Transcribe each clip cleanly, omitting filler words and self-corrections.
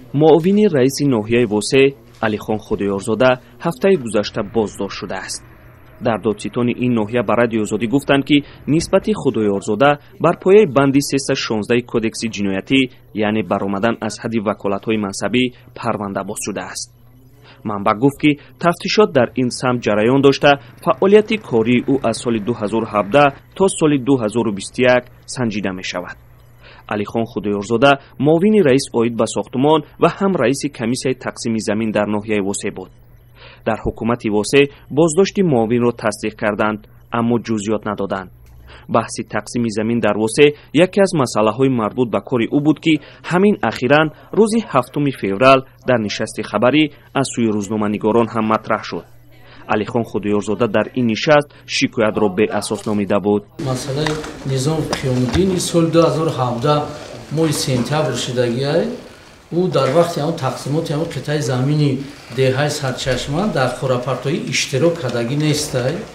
معاون رئیس ناحیه وسه علیخان خدایارزاده هفته گذشته بازداشت شده است. در دادستان این ناحیه به رادیو آزادی گفتند که نسبت خدایارزاده بر پایه بند 316 کدکس جنایتی یعنی برآمدن از حد وکالت‌های منصبی پرونده باز شده است. منبع گفت که تفتیشات در این سمت جریان داشته فعالیت کاری او از سال 2017 تا سال 2021 سنجیده می شود. علیخان خدایارزاده معاون رئیس عاید به ساختمان و هم رئیس کمیسیه تقسیم زمین در ناحیه وسه بود. در حکومت وسه بازداشت معاون را تصدیق کردند اما جزئیات ندادند. بحث تقسیم زمین در وسه یکی از مسائل مربوط به کار او بود که همین اخیراً روز 7 فوریه در نشست خبری از سوی روزنامه‌نگاران هم مطرح شد. علیخان خدایارزاده در این نشست شکایت را به اساس نامیده بود. مسئله نظام قیام‌الدین سال 2017 ماه سپتامبر شدگی است. او در وقت اون تقسیمات اون قطعه زمینی دههای سرچشمه در خوراپارتایی اشتراک کردگی نیست.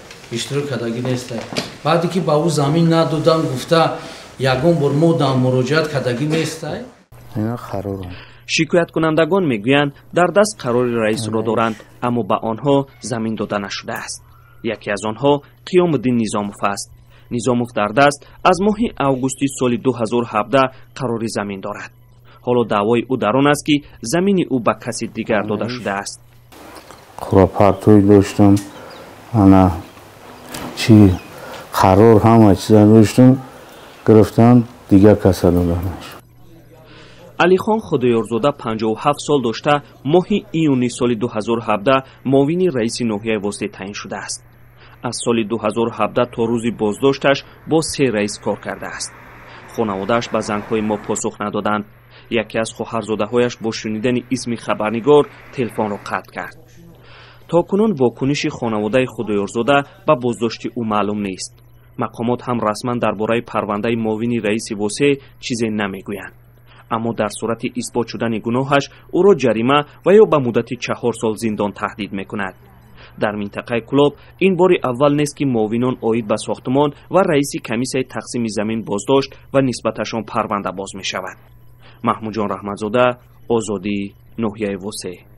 بعدی که با او زمین ندادن گفته یگان بار ما در مراجعت کردگی نیست. اینا قرار شکایت کنندگان میگویند در دست قرار رئیس را دارند اما به آنها زمین داده نشده است. یکی از آنها قیام‌الدین نظاموف است. نظاموف در دست از ماه اوگوست سال 2017 قرار زمین دارد. حالا دعوای او در آن است که زمین او به کسی دیگر داده شده است. خوراپارتوی داشتم انا چی قرار همه چیز داشتم گرفتن دیگر کسی داده نشد. علیخان خدایارزاده 57 سال داشته ماه ایونی سال 2017 معاون رئیس ناحیه وسه تعیین شده است. از سال 2017 تا روز بازداشتش با 3 رئیس کار کرده است. خانواده‌اش به زنگ‌های ما پاسخ ندادند. یکی از خواهرزاده‌هایش با شنیدن اسم خبرنگار تلفن را قطع کرد. تاکنون واکنش خانواده خدایارزاده به بازداشت او معلوم نیست. مقامات هم رسما درباره پرونده معاون رئیس وسه چیزی نمیگویند. اما در صورت اثبات شدن گناهش او را جریمه و یا به مدت 4 سال زندان تهدید میکند. در منطقه کلاب این بار اول نیست که معاونان عاید به ساختمان و رئیس کمیسیه تقسیم زمین بازداشت و نسبتشان پرونده باز می شود. محمود جان رحمتزاده، آزادی، ناحیه وسه.